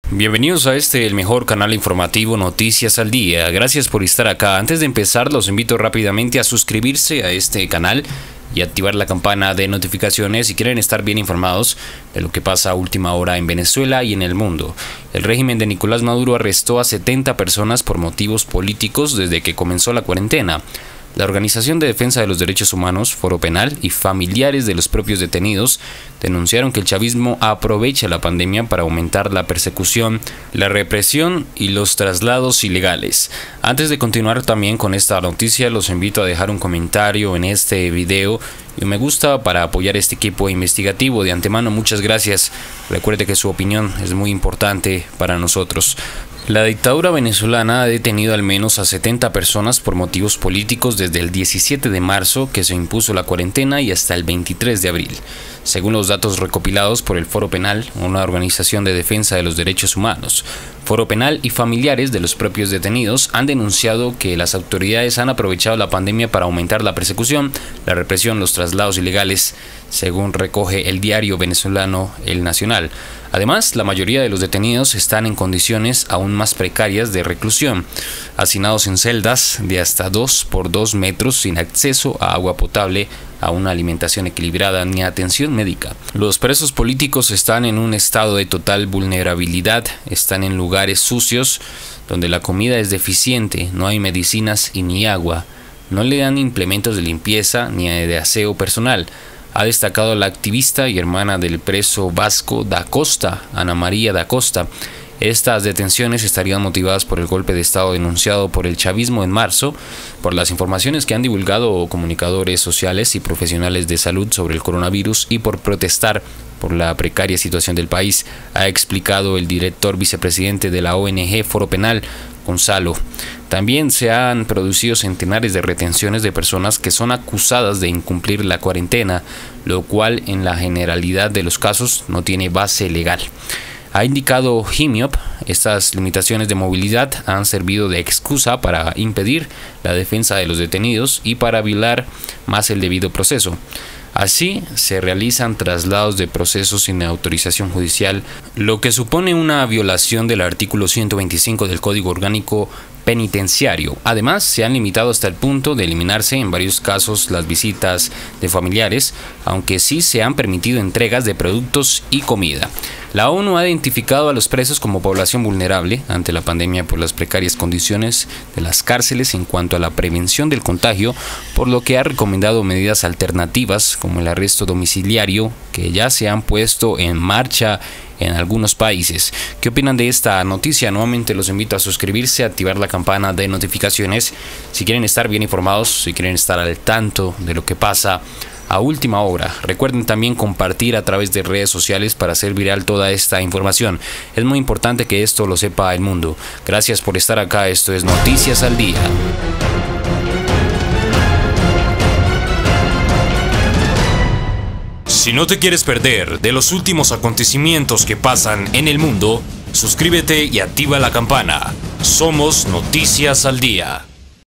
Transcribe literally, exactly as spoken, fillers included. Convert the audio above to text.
Bienvenidos a este, el mejor canal informativo Noticias al Día. Gracias por estar acá. Antes de empezar, los invito rápidamente a suscribirse a este canal y activar la campana de notificaciones si quieren estar bien informados de lo que pasa a última hora en Venezuela y en el mundo. El régimen de Nicolás Maduro arrestó a setenta personas por motivos políticos desde que comenzó la cuarentena. La Organización de Defensa de los Derechos Humanos, Foro Penal y familiares de los propios detenidos denunciaron que el chavismo aprovecha la pandemia para aumentar la persecución, la represión y los traslados ilegales. Antes de continuar también con esta noticia, los invito a dejar un comentario en este video y un me gusta para apoyar este equipo investigativo. De antemano, muchas gracias. Recuerde que su opinión es muy importante para nosotros. La dictadura venezolana ha detenido al menos a setenta personas por motivos políticos desde el diecisiete de marzo, que se impuso la cuarentena, y hasta el veintitrés de abril. Según los datos recopilados por el Foro Penal, una organización de defensa de los derechos humanos, Foro Penal y familiares de los propios detenidos han denunciado que las autoridades han aprovechado la pandemia para aumentar la persecución, la represión, los traslados ilegales, según recoge el diario venezolano El Nacional. Además, la mayoría de los detenidos están en condiciones aún más precarias de reclusión, hacinados en celdas de hasta dos por dos metros sin acceso a agua potable, a una alimentación equilibrada ni atención médica. Los presos políticos están en un estado de total vulnerabilidad, están en lugares sucios donde la comida es deficiente, no hay medicinas y ni agua, no le dan implementos de limpieza ni de aseo personal. Ha destacado la activista y hermana del preso Vasco da Costa, Ana María da Costa. Estas detenciones estarían motivadas por el golpe de estado denunciado por el chavismo en marzo, por las informaciones que han divulgado comunicadores sociales y profesionales de salud sobre el coronavirus y por protestar por la precaria situación del país, ha explicado el director vicepresidente de la O N G Foro Penal, Gonzalo. También se han producido centenares de retenciones de personas que son acusadas de incumplir la cuarentena, lo cual en la generalidad de los casos no tiene base legal. Ha indicado Himiop, estas limitaciones de movilidad han servido de excusa para impedir la defensa de los detenidos y para violar más el debido proceso. Así, se realizan traslados de procesos sin autorización judicial, lo que supone una violación del artículo ciento veinticinco del Código Orgánico Penitenciario. Además, se han limitado hasta el punto de eliminarse en varios casos las visitas de familiares, aunque sí se han permitido entregas de productos y comida. La ONU ha identificado a los presos como población vulnerable ante la pandemia por las precarias condiciones de las cárceles en cuanto a la prevención del contagio, por lo que ha recomendado medidas alternativas como el arresto domiciliario, que ya se han puesto en marcha en algunos países. ¿Qué opinan de esta noticia? Nuevamente los invito a suscribirse, a activar la campana de notificaciones si quieren estar bien informados, si quieren estar al tanto de lo que pasa a última hora. Recuerden también compartir a través de redes sociales para hacer viral toda esta información. Es muy importante que esto lo sepa el mundo. Gracias por estar acá. Esto es Noticias al Día. Si no te quieres perder de los últimos acontecimientos que pasan en el mundo, suscríbete y activa la campana. Somos Noticias al Día.